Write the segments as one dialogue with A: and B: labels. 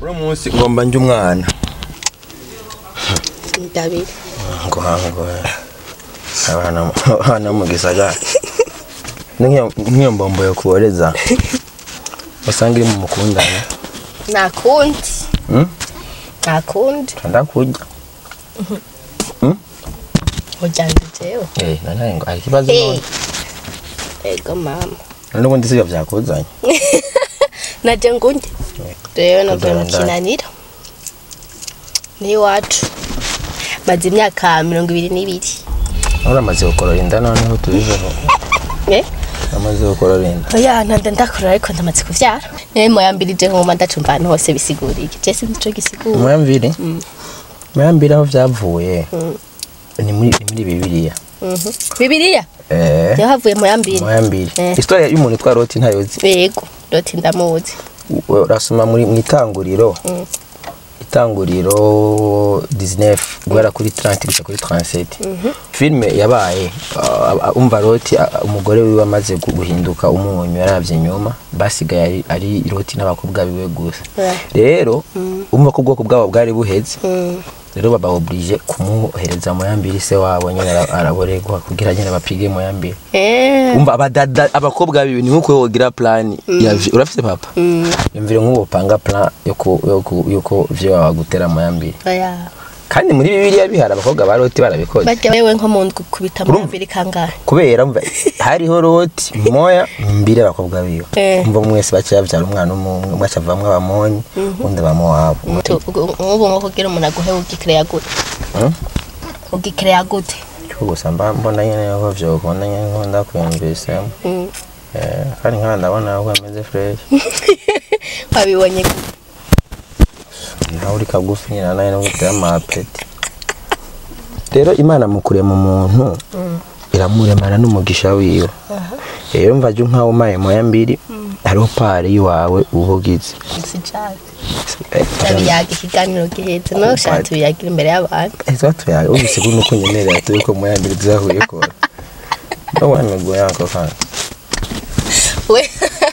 A: Bro munsi ngomba nje umwana.
B: David.
A: Ngo abana mu gisagara. Niyo mbombo yo kuboreza. Usanga iri mu mukundana.
B: Nakundi. Nakundi.
A: Ndakujya.
B: Ujyanje jewe.
A: Nanaye ngo ari kibazo none.
B: Ego mama.
A: Nubundi sivyo vyakuzanye.
B: Naje ngundi. Rero navuye mu kinanira. Ni wacu. Maze imyaka 22.
A: Uramaze gukorora inda noneho tubiveho. Amaze gukorora inda.
B: Oya ndakorora ariko ndamaze kuvyara. Moya Mbili je nkoma ndacumva ahantu hose bisiguriye. Je sinzi ico gisigura.
A: Moya Mbili. Moya Mbili aho vyavuye. Ni muri Bibiliya.
B: Bibiliya? Yahavuye Moya Mbili.
A: Moya Mbili. Historia y'umuntu twa Loti ntayozi.
B: Yego, Loti ndamuzi.
A: Urasoma muri itanguriro. Itanguriro 19 guhera kuri 30 kuri 37. Filme yabaye umva Loti umugore wiwe amaze guhinduka umunyu yaravye nyuma basigaye ari Loti n'abakobwa biwe gusa. Rero umva ko ubwoko bwabo bwari buheze. Rero baba oblige kumuhereza Moya Mbili se wabo nyene araboregwa kugira nyene bapige Moya Mbili. Umva abadada abakobwa bibi ni nkuko wogira plan urafite papa. Imvire nk'uwo panga plan yuko vyo wagutera Moya Mbili. Kandi muri Bibiliya bihara abakobwa ba Loti barabikoze.
B: Bajya wewe nko mu ndwi kubita Moya Mbili kangahe?
A: Kubera umva hariho Loti Moya Mbili abakobwa biyo. Umva mwese bacavyara umwana umwe bacavamwe abamonyi undi bamowabo.
B: Ubu nko kugira umuntu aguhe ugikreya gute? Ugikreya gute?
A: Gusa mbona nyene aho vyo kona nyene nkunda kuyumvise. Kandi nkana ndabona aho ameze fresh.
B: Babibonye
A: nawe uri kagufi nyina naye no gutera amapeti. Rero Imana mukure mu muntu iramuremana n'umugisha wiwe. Rero mvaje nkaho umaye Moya Mbili hariho pari wawe ubugize.
B: Sicane. Yabiyaga ikiganiro gihetse no shatse biyagira imbere y'abantu.
A: Exactly yaga ubise nuko nyemerera atuye ko Moya Mbili zahuye ko. No wane go yanko kana.
B: We.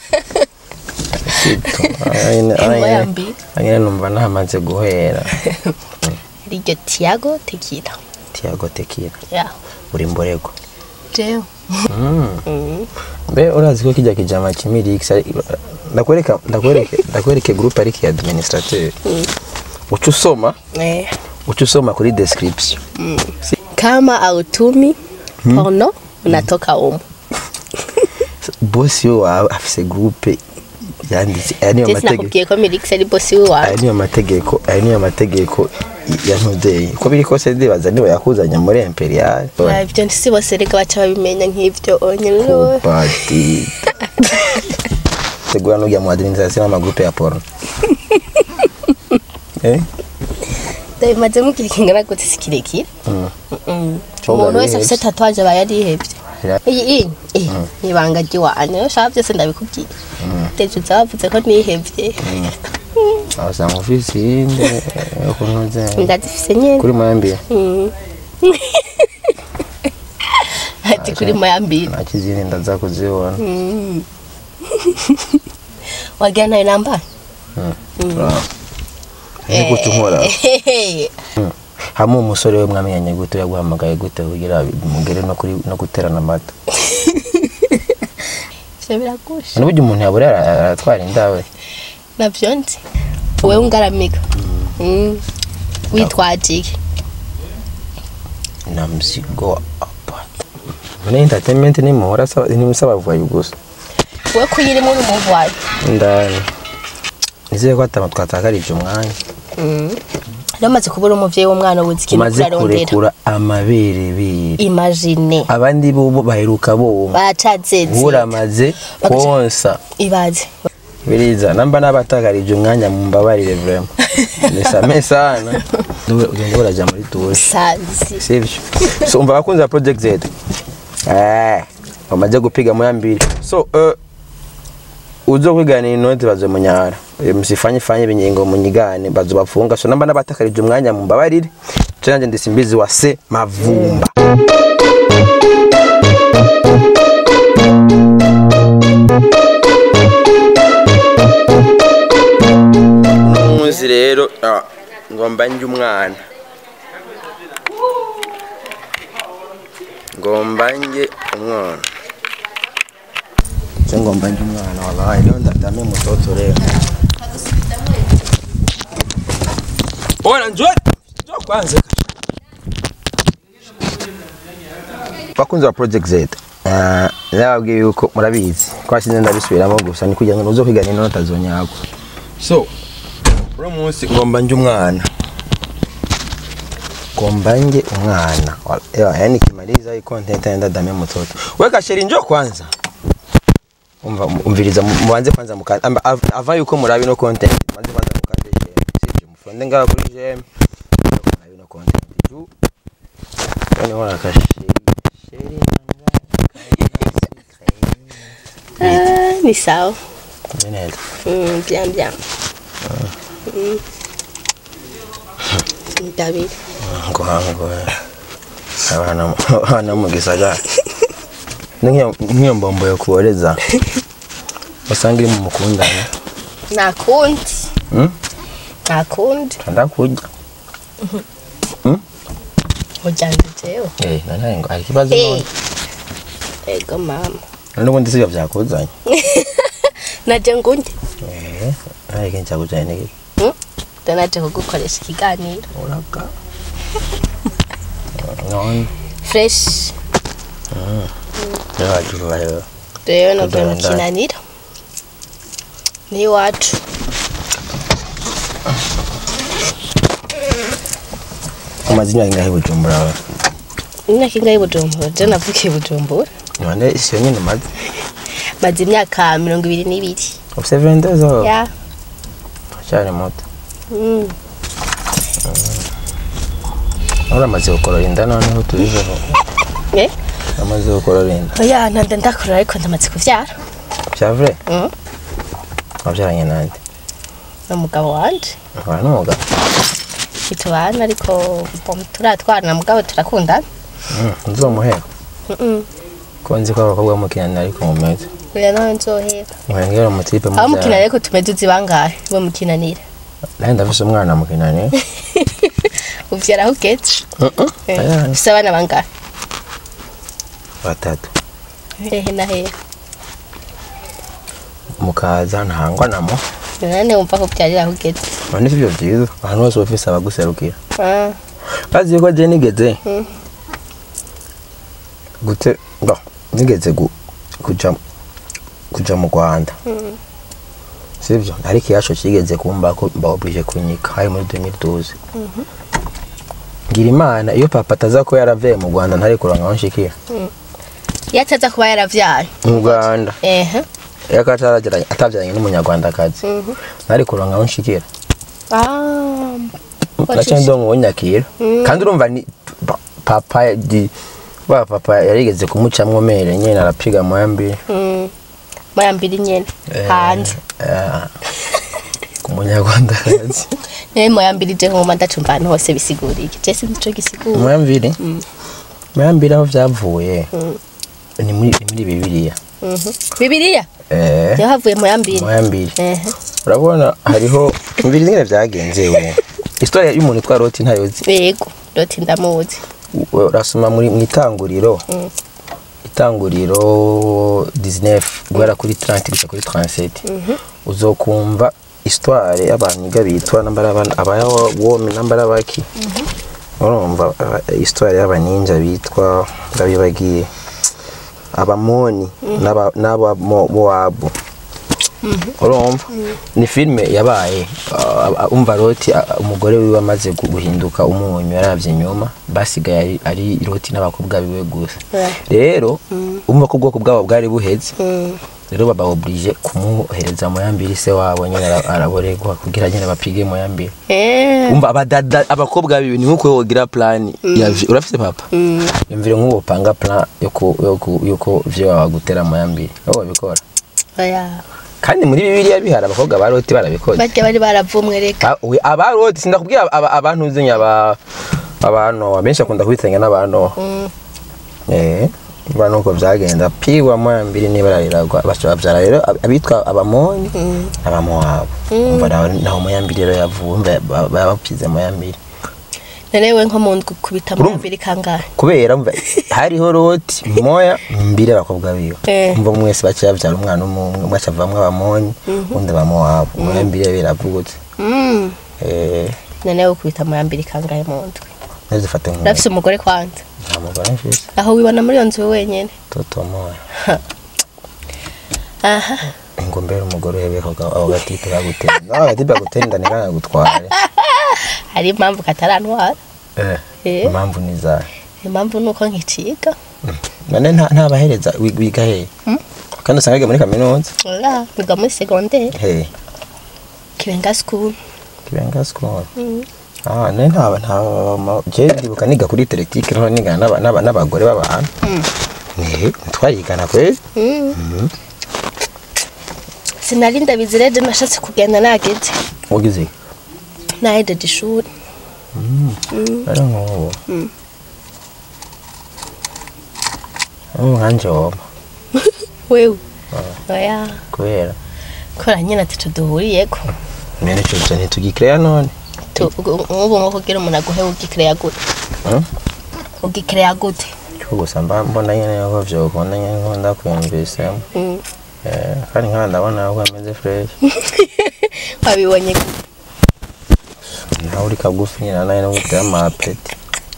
B: Moya Mbili.
A: Anyene numva nahamaze guhera.
B: Riryo Tiago Tekira.
A: Tiago Tekira.
B: Yeah.
A: Uri mborego.
B: Jeo.
A: Be urazi ko kijya kijama kimirix ndakwereke group ari ki administrateur. Ucusoma? Ucusoma kuri description.
B: Kama autumi porno unatoka umu.
A: Boss yo afise group yanditse ani
B: amategeko ko mirix ari boss yo wa.
A: Ani amategeko ya ntudeye. Ko biri kose ndibaza niba yakuzanya muri Imperial.
B: Ibyo ntisi bose reka baca babimenya nk'ivyo onyene.
A: Party. Tegura no ya mu administration ama groupe ya porno.
B: Dai maze mukiri kingana gute sikirekire. Umuntu wese afite tatuage bayarihevye. Nibanga giwane shavye se ndabikubwiye. Teje zavuze ko nihevye.
A: Asa mu Ufise inde kunoze.
B: Ndazifise nyene.
A: Kuri Moya Mbili.
B: Ati kuri Moya Mbili.
A: Akizini ndaza kuzibona.
B: Wagana inamba?
A: Gute nkora? Hamu umusore we mwamenyanye gute yaguhamagaye gute kugira mugere no guterana amata.
B: Biragusha.
A: N'ubwo umuntu yabura aratwara indawe.
B: Navyo nzi. Wewe ungaramika. Witwajike.
A: Na mzigo apa. Muri entertainment ni muhora ni musaba vuye gusa.
B: We kuyiri muri muvaye.
A: Ndani. Nizeye ko atamatkatakarije umwanya.
B: Namaze kubura umuvyeyi w'umwana w'izikino kurarondera.
A: Maze kurekura amabere biri.
B: Imagine.
A: Abandi bo baheruka bo.
B: Bacazeze.
A: Uramaze konsa.
B: Ibaze.
A: Biriza namba nabatakarije umwanya mu mbabarire vraiment. Nisame sana. Ugende uraja muri tour.
B: Sazi.
A: Sivyo. So umva bakunza project zetu. Bamaze gupiga Moya Mbili. So uzo kwigana inoti bazo munyara. Musifanye binyengo munyigane bazo bafunga. So namba nabatakarije umwanya mu mbabarire. Canje ndi SimbiziWaSemavumba. munsi rero ngomba njye umwana ngomba njye umwana wallahi leo ndadame mtoto leo ona njoo kwanza bakunze wa project Z nababwiye yuko murabizi kwashize ndabisubiramo gusa ni kugira ngo uzo kwigana inota zonyako so bro munsi ngomba njye umwana yani kimaliza hii content enda dame mtoto weka sheri njoo kwanza umviriza mubanze kwanza mukanda ava yuko murabi no content mubanze kwanza mukande sivyo mufonde ngaho kuri jam murabi no content ju yani wala ka sheri
B: ni sawa
A: nene
B: bien David
A: ngo abana mu gisagara niyo mbombo yo kuoreza basanga iri mu mukundana
B: nakundi
A: ndakujya
B: ujyanye jewe
A: nanaye ngo ari kibazo
B: ego mama
A: n'ubundi sibyo byakuzanye
B: naje ngundi
A: ariko ncyakujanye niki
B: naje kugukoresha ikiganiro
A: uraka non
B: fresh
A: rero
B: navuye mu kinaniro ni iwacu
A: amazina y'ingahe Bujumbura
B: imyaka ingahe Bujumbura je navukiye Bujumbura
A: none isiyo nyine
B: maze imyaka 22
A: ufite 22 ans
B: ya
A: cyane moto uramaze gukorora inda noneho tubijeho amaze gukorora inda
B: oya nanda ndakorora ariko ndamaze kuvyara
A: bya vrai wabyaranye nande
B: n'umugabo wanje
A: n'umugabo
B: kitubana ariko turatwarana mugabo turakundana
A: nzomuhera konzi ko abakobwa mukinana ariko mumeze
B: oya nawe nzohera
A: ngera mu tipe
B: mu mukinana ariko tumeze uzibangahe bo mukinanira
A: naye ndafise umwana mukinana
B: uvyara aho ugeze ufise abana bangahe
A: batatu
B: hehe na hehe
A: mukaza ntangwa namo
B: nane wumva ko byarira aho ugeze
A: none sivyo byiza ahantu hose ufise abaguserukira bazi ko je nigeze gute nigeze kuja mu Rwanda sivyo ariko yasho kigeze kumba ko mbawubije kunyika hari muri 2012 ngira imana iyo papa ataza ko yaravuye mu Rwanda ntari kuranga aho nshikira
B: yataza kuba yaravyaye
A: mu Rwanda yakatarageranye atavyanye n'umunyarwandakazi ntari kuranga aho nshikira Nacyo ngonyakira kandi urumva ni papa papa yarigeze kumucamwo mere nyene arapiga Moya Mbili
B: Moya Mbili nyene hanze
A: ku munyarwandakazi
B: Moya Mbili je nkoma ndacumva ahantu hose bisiguriye je sinzi gisigura
A: Moya Mbili aho vyavuye ni muri Bibiliya
B: Bibiliya yahavuye Moya Mbili
A: urabona hariho mbiri nyine vyagenze we historia y'umuntu twa Loti ntayozi
B: yego Loti ndamuzi
A: urasoma muri itanguriro 19 guhera kuri 30 gushika kuri 37 uzokumva histoire y'abantu bitwa abayawomi baki urumva histoire y'abaninja bitwa ndabibagiye abamoni n'aba Moabu urumva ni filme yabaye umva Loti umugore wiwe amaze guhinduka umunyu yaravye nyuma basigaye ari Loti n'abakobwa biwe gusa rero umva ko ubwoko bwabo bwari buheze rero baba oblige kumuhereza Moya Mbili se wabo nyene araboregwa kugira nyene bapige Moya Mbili umva abakobwa biwe ni nkuko wogira plan urafise papa imvire nk'uwo panga plan yuko vyo wagutera Moya Mbili aho bikora
B: oya
A: kandi muri Bibiliya bihara abakobwa ba Loti barabikoze
B: bajya bari baravumwe reka
A: aba Loti sindakubwira abantu uzenya abantu abenshi akunda kubitanya n'abantu bano uko byagenda pigwa Moya Mbili niba riragwa bavyara rero abitwa abamoni abamoabo umva naho Moya Mbili rero yavumba bapize Moya Mbili
B: nerewe nko mu kubita Moya Mbili kangahe
A: kubera umva hariho roti Moya Mbili abakobwa biyo umva mwese bacavyara umwana umwe bacavamwe abamoni undi abamoabo Moya Mbili biravugutse
B: nerewe kubita Moya Mbili kangahe mu ndwi
A: nezifate nko
B: nafise umugore kwanza
A: amugore mfise
B: aho wibona muri yonzo wenyene
A: toto Moya
B: aha
A: ingombera umugore yebeko aho gatipe bagutenda aho gatipe bagutenda nigana gutware
B: hari impamvu katarantwara
A: impamvu niza
B: impamvu nuko nkiciga
A: none nta bahereza wiga he kandi usangaga muri kaminuza
B: oya wiga muri secondaire Kibenga school none
A: nta je ndibuka niga kuri teletike no nigana n'abagore b'abantu twayigana kwe
B: sinarinda bizireje nashatse kugenda nageze
A: ugize
B: nahejeje ishuri
A: ari nkobo nkanje woma
B: wewe oya
A: kubera
B: kora nyine ati duhuriyeko
A: mene cyo ntitugikreya none
B: ubu ngo kugira umuntu aguhe ugikreya gute ugikreya gute
A: gusa mbona nyene ko vyokunda nyene ko ndakwumvise kandi nkanda ndabona ko ameze fresh
B: wabibonye
A: nawe uri kagufi nyina naye no gutera amapeti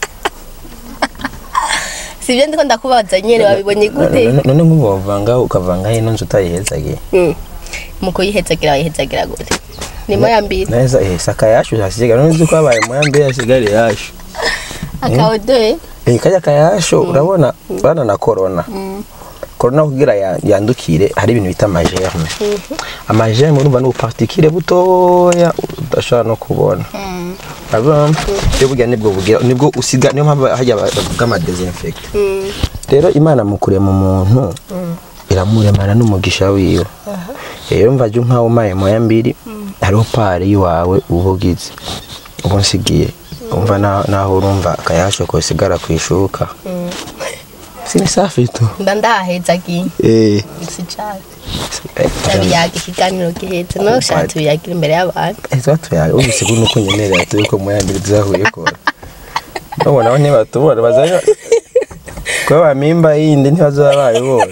B: sivyo ndiko ndakubaza nyene wabibonye gute
A: none nk'ubovanga ukavanga ino nzu utayihezagiye
B: muko yihezagira yihezagira gute ni Moya Mbili
A: neza saka yashu hasiga none uzi ko abaye Moya Mbili yasigari yashu
B: akaode
A: kajya kayashu urabona bana na corona kugira yandukire hari ibintu bita amagerme amagerme urumva no partikire butoya udashaka no kubona abam cyo bugira nibwo usiga niyo mpamvu hajya bavuga ama desinfect rero Imana mukure mu muntu iramuremana n'umugisha wiwe rero mva jyu nkawo maye Moya Mbili hariho pare yiwawe ubugize ubonsigiye umva naho urumva kayasho ko sigara kwishuka sini safi tu
B: ndaheza gi sicari yaga ikiganiro gihetse no shatse yagira imbere y'abantu
A: exactly yaga ubise kuno kunyemerera tuko Moya Mbili zahuye ko none naho niba tubona bazayo ko bamimba yindi ntibazabaye bo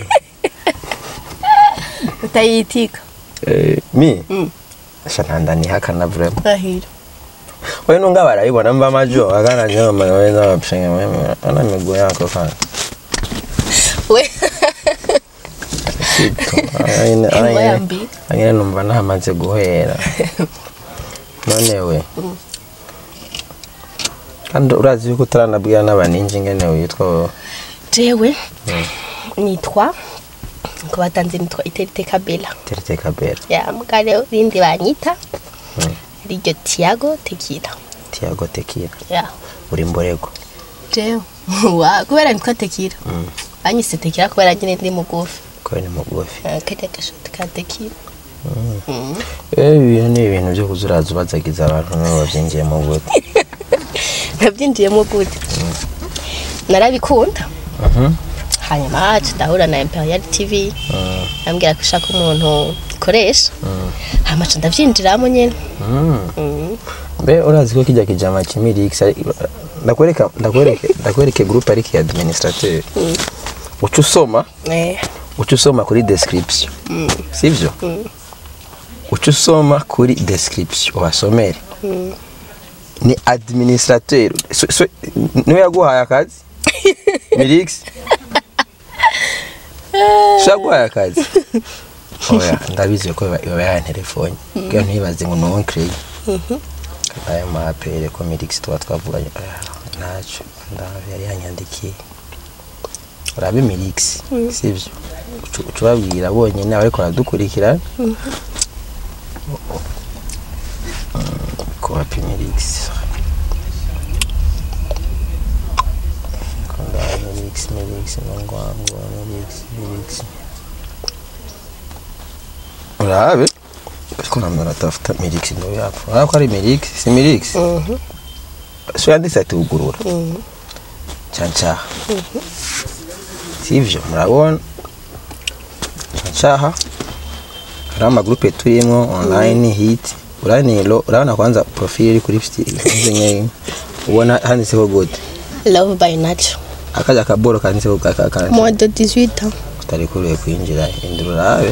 B: utayitika
A: mi shananda ni hakana vraiment
B: ahira
A: wewe nunga barayibona mba majo agana nyo mama wewe n'abapsenge mwe ana migo yako kana
B: we
A: ayine numva nahamaze guhera none we kandi urazi yuko utaranabwira n'abaninji ngene witwa
B: jewe nitwa ko batanze nitwa Iterite Kabela ya mugare rindi banyita Riryo Tiago Tekira ya
A: uri mborego
B: jewe wa kubera nitwa Tekira anyise Tekira kubera nyine ndi mugufi
A: ko ni mugufi
B: kajya gashoti ka Tekira
A: ni ibintu byo kuzuraza ubazagiza abantu nabo bavyinjiye mu gute
B: nabyinjiye mu gute narabikunda hanyuma ndahura na Imperial TV ambwira ko ushaka umuntu ikoresha hamaca ndavyinjiramo nyene
A: be urazi ko kijya kijama kimirix ndakwereke groupe ari ki administrateur ucu soma kuri description sivyo ucu soma kuri description wasomere ni administrateur niwe yaguhaye akazi mirix shaguhaye akazi oya ndabizi ko ya telefone bwa ntibaze ngo no crey aya mapere ko mirix twavuganye naco yari yanyandikiye urabe mirix sivyo ucubabwira bonyene ariko aradukurikira ko happy mirix konda mirix ngwango mirix urabe ko namara tafuta mirix ndo yapo ariko ari mirix si mirix so yanditse ati ugurura canca sivyo murabona chaha rama groupe turimo online hit urabona kwanza profile iri kuri nzenye ubona handitseho gute
B: love by nature
A: akaja kaboro kanditseho kakana
B: moi de 18 ans
A: utari kuriye kwinjira nturabe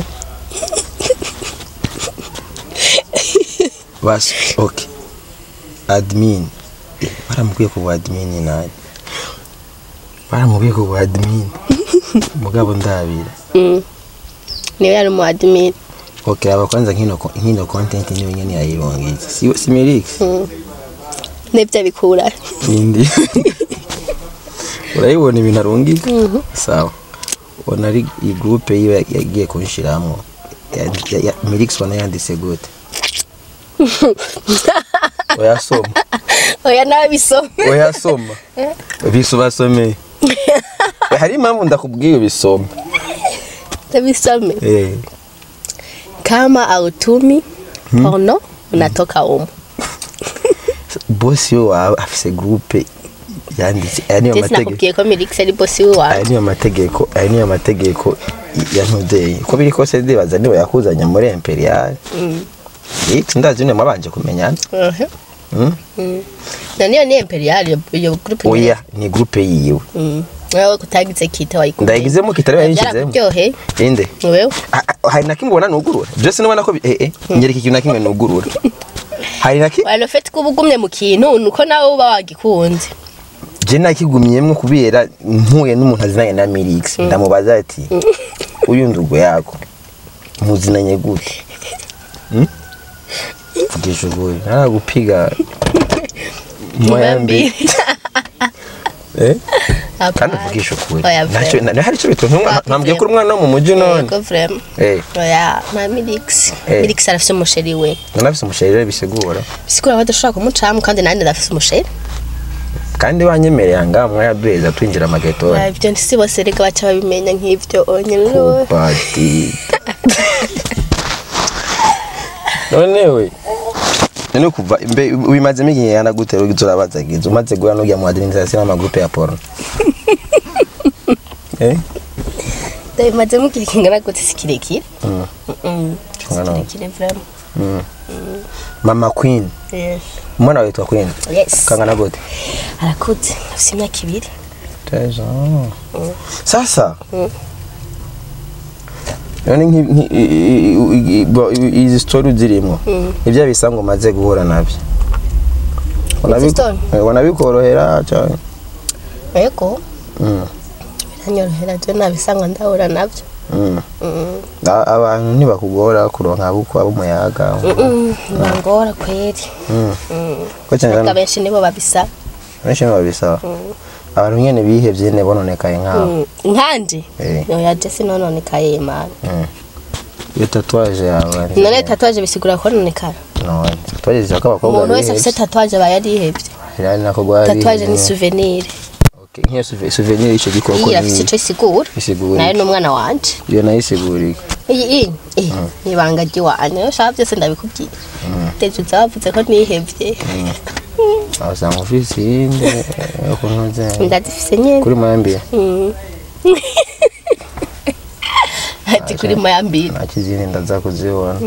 A: bas okay admin baramubwiye ko admin naye baramubwiye ko admin mugabo ndabira
B: niwe yari mu admin
A: okay abakwanza nkino content niwe nyene yayirongeze si Melix
B: nebya bikura
A: nindi urayibona ibintu arungika sawa ona ari groupe yiwe yagiye kunshiramwo Melix wana yanditse gute oyasoma
B: oya nawe bisome
A: oyasoma bisubasome hari impamvu ndakubwiye bisome
B: tabisome kama autumi porno unatoka umu
A: bosi yo afise groupe yanditse ani
B: amategeko ko Melix ari bosi wa
A: ani amategeko ya ntudeye ko biri kose ndibaza niwe yakuzanya muri Imperial ndazi ne mabanje kumenyana
B: naniyo ni Imperial iyo groupe
A: oya ni groupe yiwe
B: wewe kutagize kita wayikumye
A: ndagizemo kitari yinjizemo
B: byohe
A: inde
B: wewe
A: hari nakimbona nugurura byose nubona ko nyereka ikintu nakimwe nugurura hari naki
B: wano fete kubugumye mu kintu nuko nawe uba wagikunze
A: je nakigumyemwe kubera mpuye n'umuntu azinanye na Melix ndamubaza ati uyu ndugo yako muzinanye gute vugisha goyi naragupiga Moya Mbili kandi vugisha ukuri nacho hari cyo bituntu ntambwiye ko umwana wo mu mujyi none
B: ko vraiment oya ma Melix arafise umusheri we
A: nafise umusheri bisigura
B: badashaka kumucamu kandi nandi ndafise umusheri
A: kandi wanyemereye ngamwe yaduheza twinjira amageto
B: ibyo ndisi bose rega baca babimenya nk'ivyo onyene
A: pati nonewe none kuva bimaze migiye yana gutera ugizurabaza gizo umaze gura no ya mu administration ama groupe ya porno
B: bimaze mukirikingana gute sikirekire sikirekire vraiment
A: mama Queen
B: yes
A: mwana witwa Queen
B: yes
A: kangana gute
B: arakuze afite imyaka 2
A: tejo sasa none izi story zirimo ibyo bisango maze guhura nabyo wanabikorohera cyane
B: yego biranyorohera je nabisanga ndahura nabyo
A: abantu ntibakugora kuronka buko abumuyaga
B: bangora kweri
A: ko cyane
B: benshi nibo babisaba
A: abantu nyene bihevye ne bononekaye nk'abo
B: nkanje oya je sinononekaye man
A: iyo tatuwaje yawe
B: none tatuwaje bisigura ko nonekara
A: no tatuwaje zishaka abakobwa
B: umuntu wese afite tatuwaje bayarihevye
A: yani nako gwari
B: tatuwaje ni souvenir
A: okay nk'iyo souvenir ico gikoko
B: ni afite ico isigura nayo n'umwana wanje
A: iyo nayo isigurika
B: nibanga giwane ushaka byose ndabikubwiye teje zavuze ko nihevye
A: awasanga Ufise inde ukuntu
B: ndadifise nyene
A: kuri Moya Mbili
B: ati kuri Moya Mbili
A: akizini ndaza kuzibona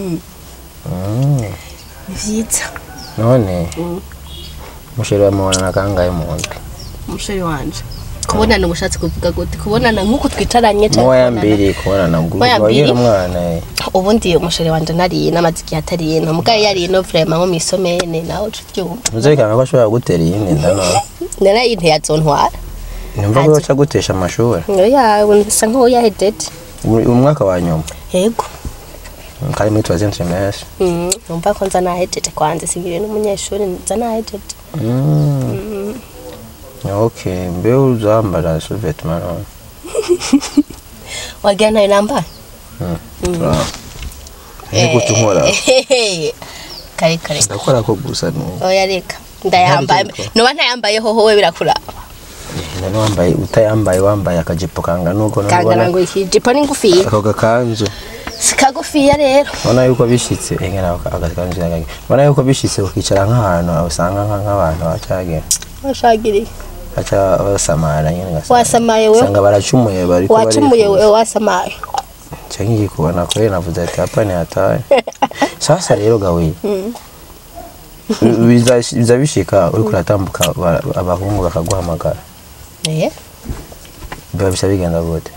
B: vyiza
A: none musheri wa mwana nakangaye mu ndwi
B: musheri wanje kubonana umushatsi kuvuga gute kubonana nkuko twicaranye cyane
A: Moya Mbili kubonana nguru mwana
B: ubundi umusheri wanje nari namaziki atari no mugaye yari no vraiment nko misomene naho cyumva
A: muzekana ko ashobora gutera yindi ndano
B: nara yinte yazontwara
A: numva ko acha gutesha amashuri
B: oya unsa nko yahejeje
A: umwaka wa nyuma
B: yego
A: kari muri 3e semestre
B: numva ko nza nahejeje kwanze singire n'umunyeshuri nza nahejeje
A: okay mbe uzambara sous-vêtements
B: wagana inamba
A: gute nkora
B: kare
A: ndakora ko gusa
B: oya reka ndayambaye noba ntayambaye howe birakuraba
A: none wambaye utayambaye wambaye akajipo kanga nuko
B: kangana ngo ijipo ni ngufi
A: ako gakanzu
B: sikagufiya rero
A: none yuko bishitse engena agakanzu yagage none yuko bishitse ukicara nk'ahantu usanga nk'abantu bacagera
B: bashagiri
A: acha basamara nyene ngasa
B: wasamaye we
A: sanga baracumuye bariko bari
B: wacumuye we wasamaye
A: cyangwa kubona ko navuze ati hapa ni hataye sasa rero gawe biza bishika uri kuratambuka abahungu bakaguhamagara biba bisa bigenda gute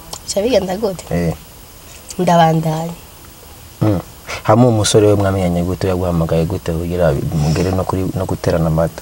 B: ndabandanya
A: hamwe umusore we mwamenyanye gute yaguhamagaye gute kugira mugere no guterana amata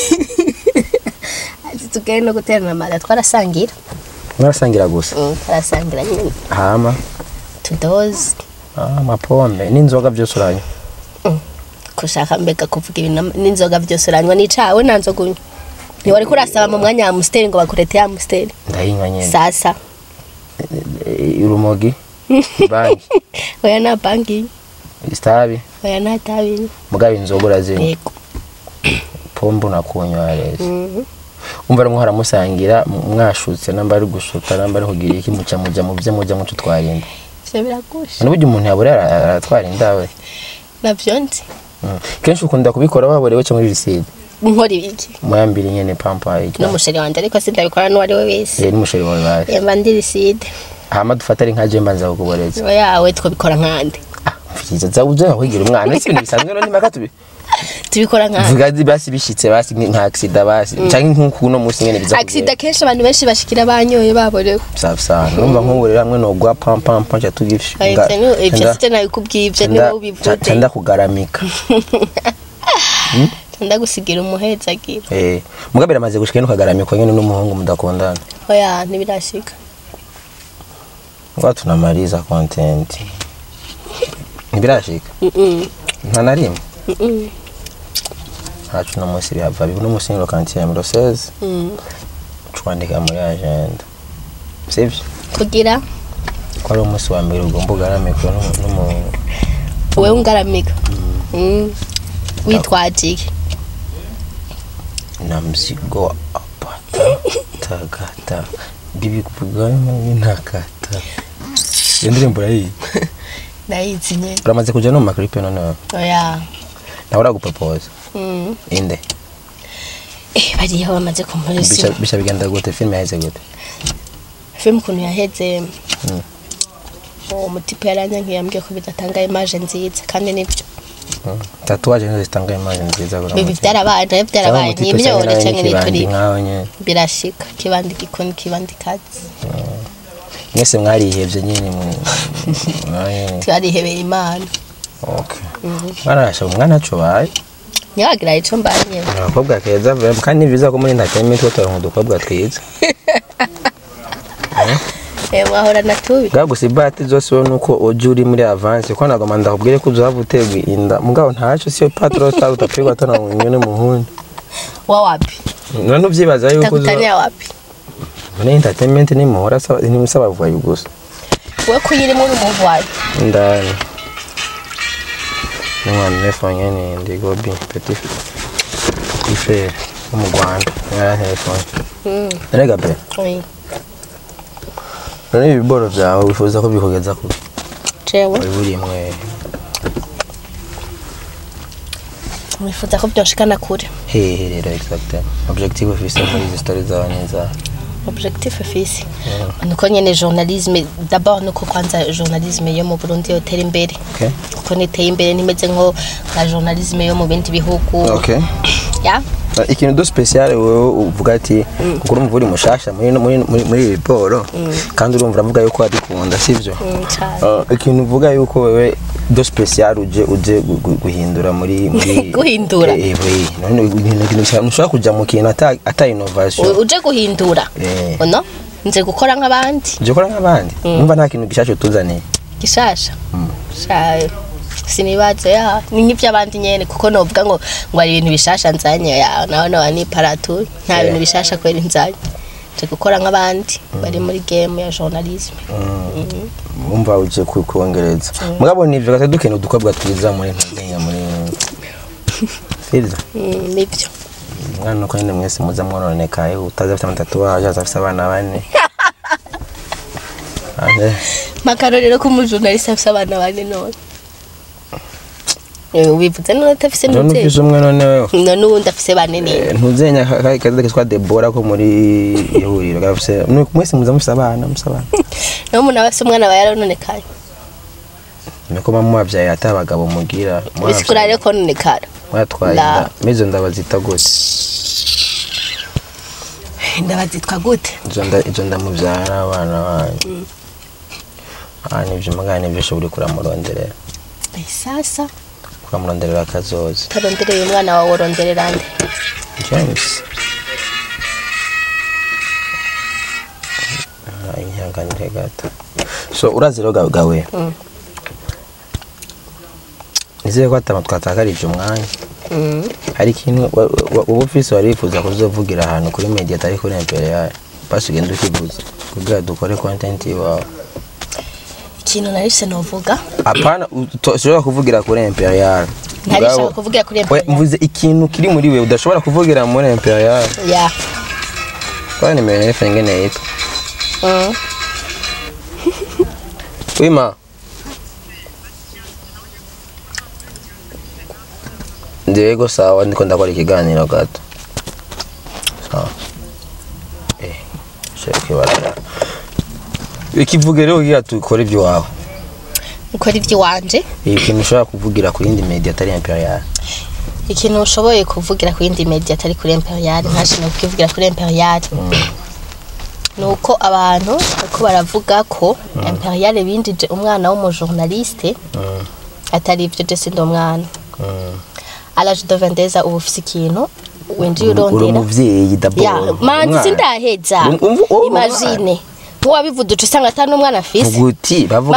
B: tugere no guterana amata twarasangira
A: gusa
B: twarasangira nyine
A: hama
B: tudoze
A: amapombe n'inzoga byose uranywa
B: kushaka mbega kuvuga ibintu n'inzoga byose uranywa nicawe nanzo gunywa ni wari kurasaba mu mwanya wa musteri ngo bakurete ya musteri
A: ndayinywa nyene
B: sasa
A: urumogi banki
B: oya na banki
A: istabi
B: oya na tabi
A: mugabe inzoga urazinywa
B: yego
A: pombo nakunywa reza umva rumwe haramusangira mwashutse namba ari gushuta namba ari kugira iki muca muja mu bye muja muco twarinda
B: se biragusha
A: n'ubwo umuntu yabura aratwarinda we
B: navyo nzi
A: kenshi ukunda kubikora waborewe cyo muri riside
B: nkora ibiki
A: Moya Mbili nyene pampa iki
B: n'umusheri wanje ariko sindabikora n'uwari we wese
A: n'umusheri wawe bari
B: yamba ndi riside
A: hama dufata ari nka je mbanza kukuboreza
B: oya we twabikora nkande
A: mfiza zabuze nkwigira umwana ese ibintu bisanzwe no nimaka
B: tubikora nkande
A: vuga basi bishitse basi nka accident basi canke nkuno musi nyene biza
B: accident kenshi abantu benshi bashikira banyoye baborewe
A: safa numva nkuburira hamwe no gwa pam cha tugifisha
B: ibyo site nayo kubwivye ni wo bivuze
A: cyanda kugaramika
B: ndagusigira umuhezagira
A: mugabira amaze gushika no kagaramika nyene n'umuhungu mudakondana
B: oya ntibirashika
A: ngo tunamaliza content ntibirashika nta narimwe hacu no musi bihava bibu no musi ngo kantiye mu 16 twandika muri agenda sivyo
B: kugira
A: ko ari umunsi wa mbere ugomba ugaramika
B: we ungaramika witwajike
A: na mzigo apata tagata bibi kupugana n'intakata indirimbo rayi
B: nayizi nye
A: uramaze kuja no maklipe none
B: oya
A: na uragupropose inde
B: bariho bamaze kumurisi
A: bisha bigenda gute filme yaheze gute
B: film kunu yaheze umutipe yaranyankiye yambwiye ko bidatanga image nziza kandi nibyo
A: tatuwaje nizo zitanga image nziza gura
B: bibi byarabaye ni imyore cyangwa ni turi birashika kibandi gikoni kibandi kazi
A: mwese mwarihevye nyine
B: twarihebeye imana
A: barasha umwana cyo baye
B: nyagira ico mbanye
A: abakobwa keza kandi biza ko muri entertainment twatora udukobwa twiza
B: mwahora natubi
A: gagusibati zose nuko ujuri muri avance ko nagoma ndakubwire ko uzava utegwa inda mugabo ntaco siyo patro utapigwa atana nyene muhuni
B: wa wapi
A: none uvyibaza yuko
B: takutanya wapi
A: muri entertainment ni muhora ni musaba vuba gusa
B: we kuyiri muri muvuye
A: ndani n'umwana telefone ni ndigobi petit frère mu Rwanda ya telefone rega be none ibiboro byawe wifuza ko bikugeza kure
B: cewe
A: buri mwe
B: wifuza ko byoshikana kure
A: rero exactement objective Ufise muri izi stories zawe neza
B: objectif Ufise nuko nyene journalisme d'abord nuko kwanza journalisme yo mu Burundi yotera imbere kuko niteye imbere nimeze nko la journalisme yo mu bindi bihugu ya
A: ikintu do special wewe uvuga ati kuko urumva uri mushasha muri report kandi urumva avuga yuko abikunda sivyo ikintu uvuga yuko wewe do special uje guhindura muri
B: guhindura
A: none ntushaka kuja mu kintu ata innovation
B: uje guhindura ono nze gukora nk'abandi numva nta kintu gishasha tuzaniye gishasha shayo sinibaze ya ni nk'iby'abandi nyene kuko novuga ngo ari ibintu bishasha nzanye ya naho ni paratu nta bintu bishasha kwera nzanye cyo gukora nk'abandi bari muri game ya journalisme
A: umva uje kuongereza mugabo nivyo gase dukene udukobwa twiza muri ntanya muri filza
B: nibyo
A: mwana ko nyine mwese muza mworonekaye utazafite amatatuwaje azafite abana bane
B: makarorero ko mu journaliste afite abana bane none Wivuze none utafise
A: none
B: n'umuvyeyi.
A: ufise umwe none wewe.
B: None uwundi afise bane nini.
A: Ntuzenya kaza kitwa Debora ko muri ihuriro gafise mwese muza mufise abana musabana.
B: No umuntu abase umwana aba yarononekaye.
A: Niko mama wavyaye atabagabo mugira.
B: Bisikura rero ko nonekara.
A: Mwatwaye mezo ndabazita gute.
B: Ndabazitwa gute?
A: Izo ndamuvyara abana banyu. Nivyo mugane byo shoburi kuramuronderera.
B: Sasa
A: kuramuronderera akazoza.
B: Tarondereye umwana wawe uronderera nde?
A: James. Inyanganire gato. So uraziro gawe. Nizeye ko twatakarije umwanya. Hari ikintu Ufise warifuza kuzovugira ahantu kuri media atari kuri Imperial. Basi ugenda ukivuza kugira dukore content iwawe.
B: Ikintu narise novuga?
A: Apana ushobora kuvugira kuri Imperial.
B: Narishaka kuvugira kuri Imperial.
A: Mvuze ikintu kiri muri we udashobora kuvugira muri Imperial.
B: Yeah.
A: Kwani mene fengene yitwa. Wima. Ndego sawa ndiko ndakora ikiganiro gato. Sawa. Sheke barara. Ikivuge rero giya tukora ibyo wawe.
B: Ukora ibyo wanje?
A: Ikintu ushobora kuvugira ku yindi media atari Imperial.
B: Ikintu ushoboye kuvugira ku yindi media atari kuri Imperial ntashino kukivugira kuri Imperial. Nuko abantu ko baravuga ko Imperial bindije umwana w'umujournaliste atari ibyo je sindo umwana. Alaje de vendeza Ufise ikintu wenje urondera.
A: Umuvyeyi d'abord.
B: Manzi sindaheza. Imagine. Wabivuze usanga atanu umwana afise.
A: Guti bavuga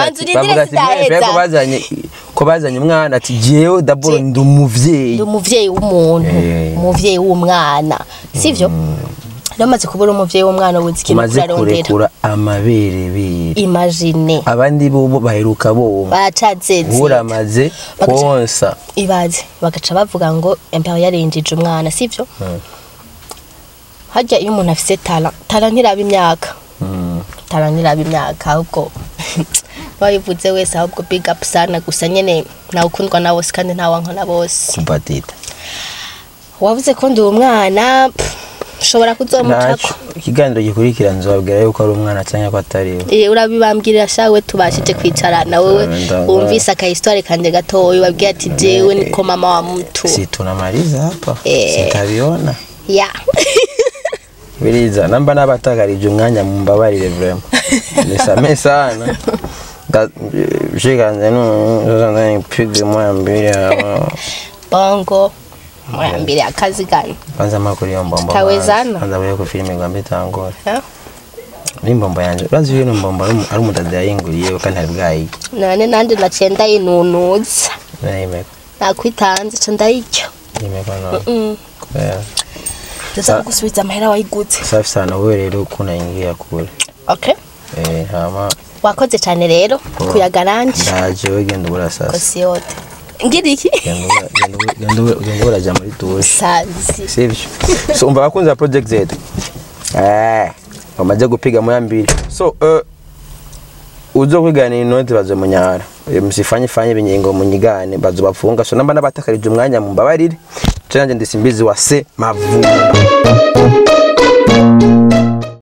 A: ko bazanye umwana ati jewe d'abord ndumuvyeyi
B: w'umuntu, umuvyeyi w'umwana. Sivyo? Namaze kubura umuvyeyi w'umwana wuzi ikintu kurarondera.
A: Maze kurekura amabere biri.
B: Imagine.
A: Abandi bo baheruka bo.
B: Bacazeze.
A: Uramaze konsa.
B: Ibaze bagaca bavuga ngo Imperial yinjije umwana, sivyo? Hajya iyo umuntu afise talent ntiraba imyaka. Taraniraba imyaka ahubwo bayivuze wese ahubwo big up sana gusa nyene nawe ukundwa na bose kandi ntawanka na bose.
A: Kubatita.
B: Wavuze ko ndi umwana ushobora kuzomucako.
A: Ikiganiro gikurikira nzobabwira yuko ari umwana cyangwa ko atari.
B: Urabibambwira shawe tubashije kwicarana wewe umvise aka histoire kanje gatoyi babwiye ati jewe niko mama wa mtu.
A: Si tunamaliza hapa. Sitabiona.
B: Yeah.
A: Biriza namba nabatakarije umwanya mumbabarire vraiment. Nisame sana. Jiganze no pige Moya Mbili.
B: Bongo Moya Mbili akazi gani?
A: Kwanza makuri yombombo.
B: Tawezana.
A: Kwanza wewe ku filime ngambye tangora. Nimbombo yanje. Urazi yino mbombo ari umudada yinguriye kandi ari bwayi.
B: Nane nande nacenda yinunuza.
A: Nayimeko.
B: Nakwitanze cyo ndayicyo.
A: Yimeko no. Yeah.
B: Ndasa gusubiza amahera wayiguze.
A: Safi sana wewe rero kuna ingia kure.
B: Okay.
A: Hama
B: wakoze cyane rero kuyagaranje.
A: Ndaje wegenda burasasa.
B: Kosi yote. Ngiri iki?
A: Genda uraja muri tuwe.
B: Sazi.
A: Sivyo. So umva bakunza project zetu. Bamaze gupiga Moya Mbili. So uzo kwigana inoti bazo munyara. Musifanye binyengo munyigane bazo bapfunga. So namba nabatakarije umwanya mumbabarire. Chanje ndi SimbiziWaSemavumba.